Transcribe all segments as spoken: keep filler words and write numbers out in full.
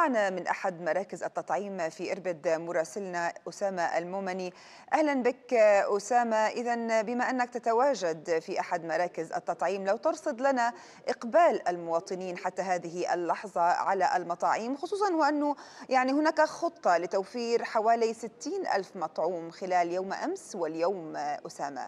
معنا من أحد مراكز التطعيم في إربد مراسلنا أسامة المومني. أهلا بك أسامة. إذن بما أنك تتواجد في أحد مراكز التطعيم، لو ترصد لنا إقبال المواطنين حتى هذه اللحظة على المطاعيم، خصوصا وأنه يعني هناك خطة لتوفير حوالي ستين ألف مطعوم خلال يوم أمس واليوم أسامة.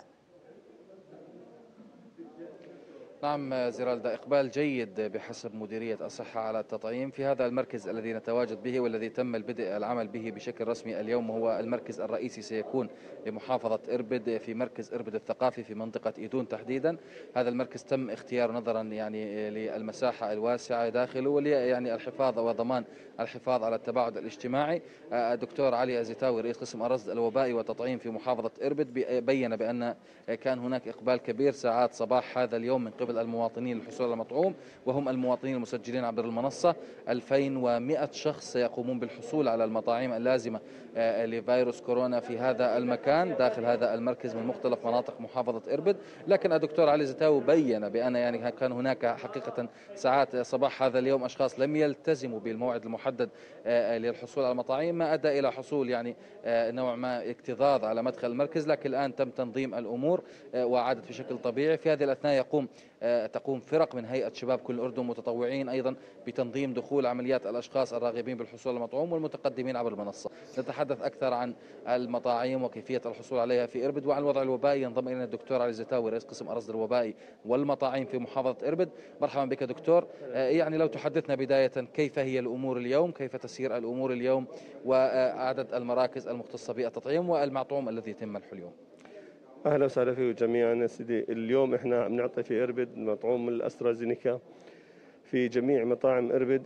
نعم زرالدا، إقبال جيد بحسب مديرية الصحة على التطعيم في هذا المركز الذي نتواجد به والذي تم البدء العمل به بشكل رسمي اليوم. هو المركز الرئيسي سيكون لمحافظة إربد، في مركز إربد الثقافي في منطقة إيدون تحديدا. هذا المركز تم اختياره نظرا يعني للمساحة الواسعة داخله ولي يعني الحفاظ وضمان الحفاظ على التباعد الاجتماعي. الدكتور علي الزتاوي رئيس قسم الرصد الوبائي والتطعيم في محافظة إربد بين بأن كان هناك إقبال كبير ساعات صباح هذا اليوم من قبل المواطنين للحصول على المطعوم، وهم المواطنين المسجلين عبر المنصة. ألفين ومئة شخص سيقومون بالحصول على المطاعيم اللازمة لفيروس كورونا في هذا المكان داخل هذا المركز من مختلف مناطق محافظة إربد. لكن الدكتور علي زتاوي بين بأن يعني كان هناك حقيقة ساعات صباح هذا اليوم أشخاص لم يلتزموا بالموعد المحدد للحصول على المطاعيم، ما أدى إلى حصول يعني نوع ما اكتظاظ على مدخل المركز. لكن الآن تم تنظيم الأمور وعادت بشكل طبيعي. في هذه الأثناء يقوم تقوم فرق من هيئة شباب كل الأردن متطوعين أيضا بتنظيم دخول عمليات الأشخاص الراغبين بالحصول على المطعوم والمتقدمين عبر المنصة. نتحدث أكثر عن المطاعيم وكيفية الحصول عليها في إربد وعن الوضع الوبائي. ينضم إلينا الدكتور علي الزتاوي رئيس قسم الرصد الوبائي والمطاعيم في محافظة إربد. مرحبا بك دكتور. يعني لو تحدثنا بداية كيف هي الأمور اليوم، كيف تسير الأمور اليوم، وعدد المراكز المختصة بالتطعيم والمطعوم الذي يتم منحه اليوم. اهلا وسهلا فيكم جميعا سيدي. اليوم احنا بنعطي في إربد مطعوم الاسترازينيكا في جميع مطاعم إربد،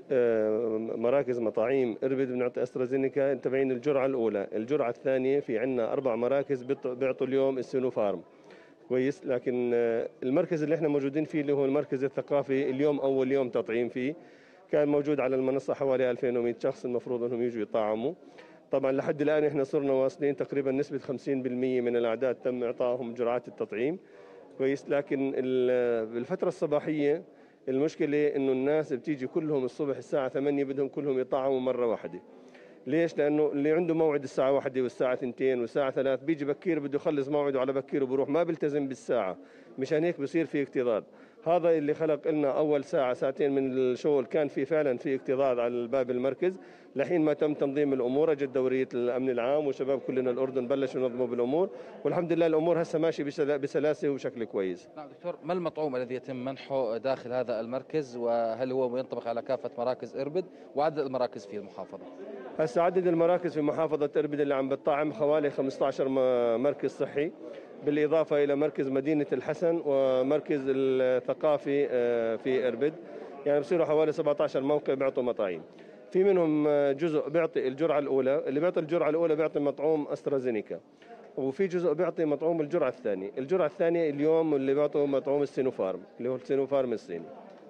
مراكز مطاعيم إربد بنعطي استرازينيكا تبعين الجرعه الاولى. الجرعه الثانيه في عندنا اربع مراكز بيعطوا اليوم السينوفارم كويس. لكن المركز اللي احنا موجودين فيه اللي هو المركز الثقافي اليوم اول يوم تطعيم فيه، كان موجود على المنصه حوالي ألفين ومئة شخص المفروض انهم يجوا يطعموا. طبعا لحد الآن احنا صرنا واصلين تقريبا نسبة خمسين بالمئة من الأعداد تم إعطائهم جرعات التطعيم كويس. لكن بالفترة الصباحية المشكلة إنه الناس بتيجي كلهم الصبح الساعة ثمانية بدهم كلهم يطعموا مرة واحدة. ليش؟ لأنه اللي عنده موعد الساعة واحدة والساعة اثنتين والساعة ثلاث بيجي بكير بده يخلص موعده على بكير وبروح، ما بيلتزم بالساعة، مشان هيك بصير في اكتظاظ. هذا اللي خلق لنا أول ساعة ساعتين من الشغل كان في فعلا في اكتظاظ على باب المركز. لحين ما تم تنظيم الأمور اجت دورية الأمن العام وشباب كلنا الأردن بلشوا ينظموا بالأمور، والحمد لله الأمور هسه ماشية بسلاسة وبشكل كويس. نعم دكتور، ما المطعوم الذي يتم منحه داخل هذا المركز، وهل هو ينطبق على كافة مراكز إربد، وعدد المراكز في المحافظة؟ هسه عدد المراكز في محافظة إربد اللي عم بتطعم حوالي خمسة عشر مركز صحي، بالإضافة إلى مركز مدينة الحسن ومركز الثقافي في إربد، يعني بصيروا حوالي سبعة عشر موقع بيعطوا مطاعيم. في منهم جزء بيعطي الجرعة الأولى، اللي بيعطي الجرعة الأولى بيعطي مطعوم أسترازينيكا، وفي جزء بيعطي مطعوم الجرعة الثانية. الجرعة الثانية اليوم اللي بيعطوا مطعوم السينوفارم اللي هو السينوفارم الصيني.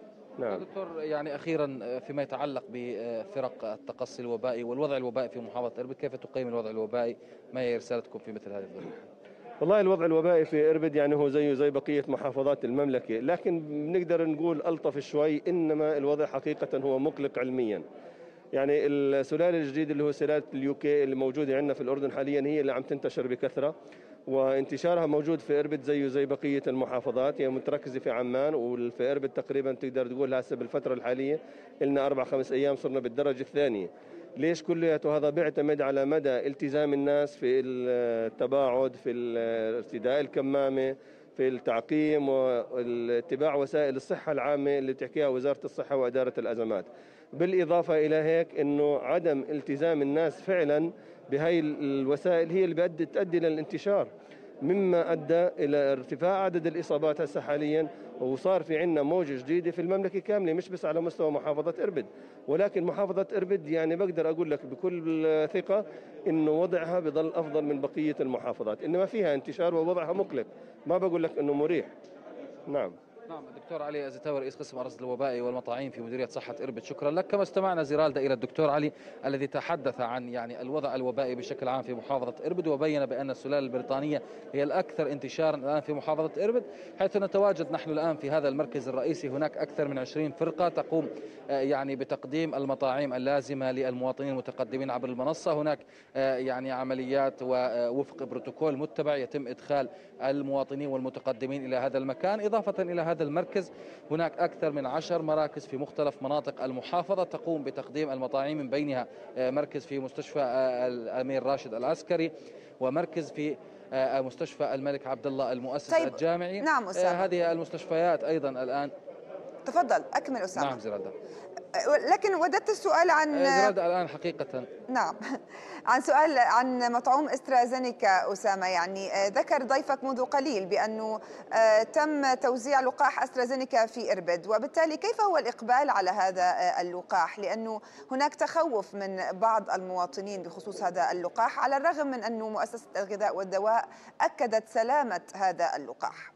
نعم دكتور، يعني أخيرا فيما يتعلق بفرق التقصي الوبائي والوضع الوبائي في محافظة إربد، كيف تقيم الوضع الوبائي؟ ما هي رسالتكم في مثل هذه الظروف؟ والله الوضع الوبائي في إربد يعني هو زيه زي بقية محافظات المملكة، لكن بنقدر نقول ألطف شوي، إنما الوضع حقيقة هو مقلق علميا. يعني السلالة الجديدة اللي هو سلالة اليوكي اللي موجودة عندنا في الأردن حاليا هي اللي عم تنتشر بكثرة، وانتشارها موجود في إربد زيه زي بقية المحافظات، هي يعني متركزة في عمان. وفي إربد تقريبا تقدر تقول هسه بالفترة الحالية لنا أربع خمس أيام صرنا بالدرجة الثانية. ليش كلياته؟ هذا بيعتمد على مدى التزام الناس في التباعد، في ارتداء الكمامة، في التعقيم، واتباع وسائل الصحة العامة اللي بتحكيها وزارة الصحة وإدارة الأزمات. بالإضافة إلى هيك إنه عدم التزام الناس فعلا بهاي الوسائل هي اللي بتؤدي للانتشار، مما أدى إلى ارتفاع عدد الإصابات هسه حاليا. وصار في عندنا موجة جديدة في المملكة كاملة، مش بس على مستوى محافظة إربد، ولكن محافظة إربد يعني بقدر أقول لك بكل ثقة إنه وضعها بضل أفضل من بقية المحافظات، إنما فيها انتشار ووضعها مقلق، ما بقول لك إنه مريح. نعم نعم دكتور علي الزتاوي رئيس قسم الرصد الوبائي والمطاعيم في مديرية صحة إربد، شكرا لك. كما استمعنا زيرالدا إلى الدكتور علي الذي تحدث عن يعني الوضع الوبائي بشكل عام في محافظة إربد، وبين بأن السلالة البريطانية هي الأكثر انتشارا الآن في محافظة إربد، حيث نتواجد نحن الآن في هذا المركز الرئيسي. هناك أكثر من عشرين فرقة تقوم يعني بتقديم المطاعيم اللازمة للمواطنين المتقدمين عبر المنصة. هناك يعني عمليات ووفق بروتوكول متبع يتم إدخال المواطنين والمتقدمين إلى هذا المكان. إضافة إلى هذا المركز هناك أكثر من عشر مراكز في مختلف مناطق المحافظة تقوم بتقديم المطاعيم، من بينها مركز في مستشفى الأمير راشد العسكري، ومركز في مستشفى الملك عبد الله المؤسس طيب. الجامعي. نعم أسامة. هذه المستشفيات أيضا الآن. تفضل أكمل أسامة. نعم زيرالدا. لكن وددت السؤال عن زيرالدا الآن حقيقة. نعم، عن سؤال عن مطعوم استرازينيكا أسامة. يعني ذكر ضيفك منذ قليل بأنه تم توزيع لقاح استرازينيكا في إربد، وبالتالي كيف هو الإقبال على هذا اللقاح؟ لأنه هناك تخوف من بعض المواطنين بخصوص هذا اللقاح، على الرغم من أنه مؤسسة الغذاء والدواء أكدت سلامة هذا اللقاح.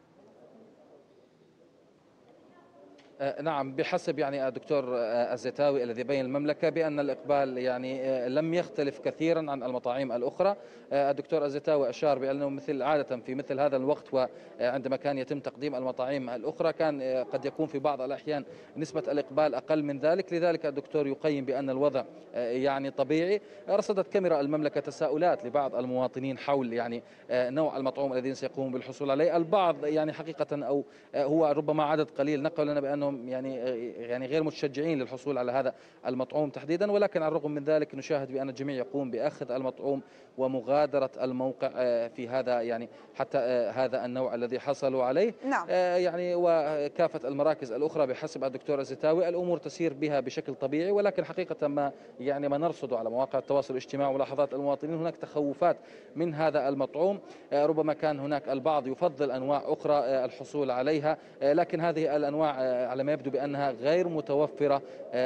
نعم، بحسب يعني الدكتور الزتاوي الذي بين المملكة بأن الإقبال يعني لم يختلف كثيرا عن المطاعيم الأخرى. الدكتور الزتاوي أشار بأنه مثل عادة في مثل هذا الوقت وعندما كان يتم تقديم المطاعيم الأخرى كان قد يكون في بعض الأحيان نسبة الإقبال أقل من ذلك، لذلك الدكتور يقيم بأن الوضع يعني طبيعي. رصدت كاميرا المملكة تساؤلات لبعض المواطنين حول يعني نوع المطعوم الذين سيقومون بالحصول عليه. البعض يعني حقيقة أو هو ربما عدد قليل نقل لنا بأنهم يعني يعني غير متشجعين للحصول على هذا المطعوم تحديدا، ولكن على الرغم من ذلك نشاهد بأن الجميع يقوم بأخذ المطعوم ومغادرة الموقع في هذا يعني حتى هذا النوع الذي حصلوا عليه. نعم. يعني وكافة المراكز الأخرى بحسب الدكتور الزتاوي الأمور تسير بها بشكل طبيعي، ولكن حقيقة ما يعني ما نرصده على مواقع التواصل الاجتماعي وملاحظات المواطنين هناك تخوفات من هذا المطعوم. ربما كان هناك البعض يفضل أنواع أخرى الحصول عليها، لكن هذه الأنواع على ما يبدو بأنها غير متوفرة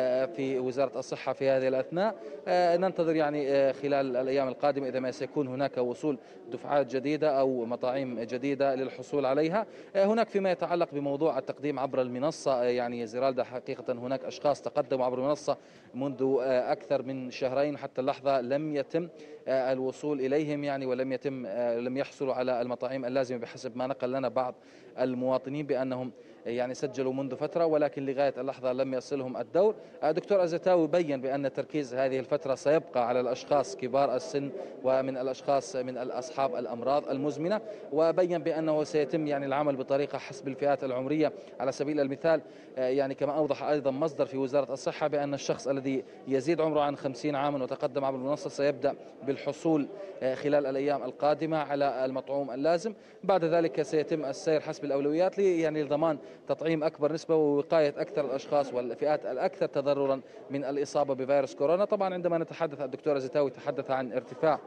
في وزارة الصحة في هذه الأثناء. ننتظر يعني خلال الأيام القادمة إذا ما سيكون هناك وصول دفعات جديدة أو مطاعيم جديدة للحصول عليها. هناك فيما يتعلق بموضوع التقديم عبر المنصة، يعني زيرالدا حقيقة هناك أشخاص تقدموا عبر المنصة منذ أكثر من شهرين، حتى اللحظة لم يتم الوصول إليهم يعني ولم يتم لم يحصلوا على المطاعيم اللازمة بحسب ما نقل لنا بعض المواطنين بأنهم يعني سجلوا منذ فترة ولكن لغاية اللحظة لم يصلهم الدور. الدكتور الزتاوي بين بأن تركيز هذه الفترة سيبقى على الأشخاص كبار السن ومن الأشخاص من أصحاب الأمراض المزمنة، وبين بأنه سيتم يعني العمل بطريقة حسب الفئات العمرية. على سبيل المثال يعني كما أوضح أيضا مصدر في وزارة الصحة بأن الشخص الذي يزيد عمره عن خمسين عاما وتقدم عبر المنصة سيبدأ بالحصول خلال الأيام القادمة على المطعوم اللازم. بعد ذلك سيتم السير حسب الأولويات لي يعني لضمان تطعيم أكبر نسبة ووقاية أكثر الأشخاص والفئات الأكثر تضررا من الإصابة بفيروس كورونا. طبعا عندما نتحدث الدكتور الزتاوي تحدث عن ارتفاع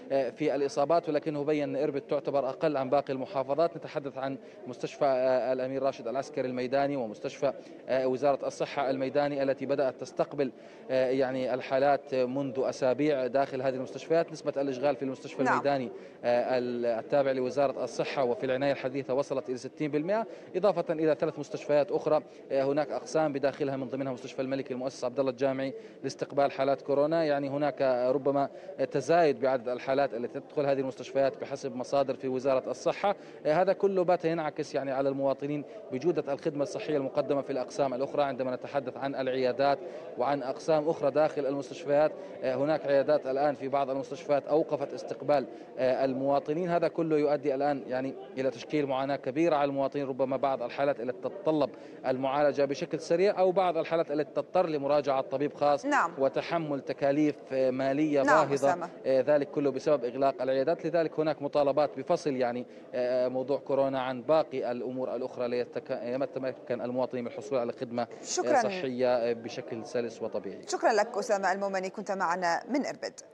في الإصابات، ولكنه بين أن إربد تعتبر أقل عن باقي المحافظات. نتحدث عن مستشفى الأمير راشد العسكري الميداني ومستشفى وزارة الصحة الميداني التي بدأت تستقبل يعني الحالات منذ أسابيع داخل هذه المستشفيات. نسبة الإشغال في المستشفى نعم. الميداني التابع لوزارة الصحة وفي العناية الحديثة وصلت إلى ستين بالمئة، إضافة إلى ثلاث مستشفيات أخرى هناك أقسام بداخلها من ضمنها مستشفى الملك المؤسس عبد الله الجامعي لاستقبال حالات كورونا. يعني هناك ربما تزايد بعدد الحالات التي تدخل هذه المستشفيات بحسب مصادر في وزارة الصحة. هذا كله بات ينعكس يعني على المواطنين بجودة الخدمة الصحية المقدمة في الأقسام الأخرى. عندما نتحدث عن العيادات وعن أقسام أخرى داخل المستشفيات، هناك عيادات الآن في بعض المستشفيات أوقفت استقبال المواطنين. هذا كله يؤدي الآن يعني إلى تشكيل معاناة كبيرة على المواطنين، ربما بعض الحالات التي تتطلب المعالجة بشكل سريع أو بعض الحالات التي تضطر لمراجعة طبيب خاص. نعم. وتحمل تكاليف مالية نعم باهظة. أسامة. ذلك كله بسبب إغلاق العيادات. لذلك هناك مطالبات بفصل يعني موضوع كورونا عن باقي الأمور الأخرى ليتمكن المواطنين من الحصول على خدمة شكرا. صحية بشكل سلس وطبيعي. شكرا لك أسامة المومني، كنت معنا من إربد.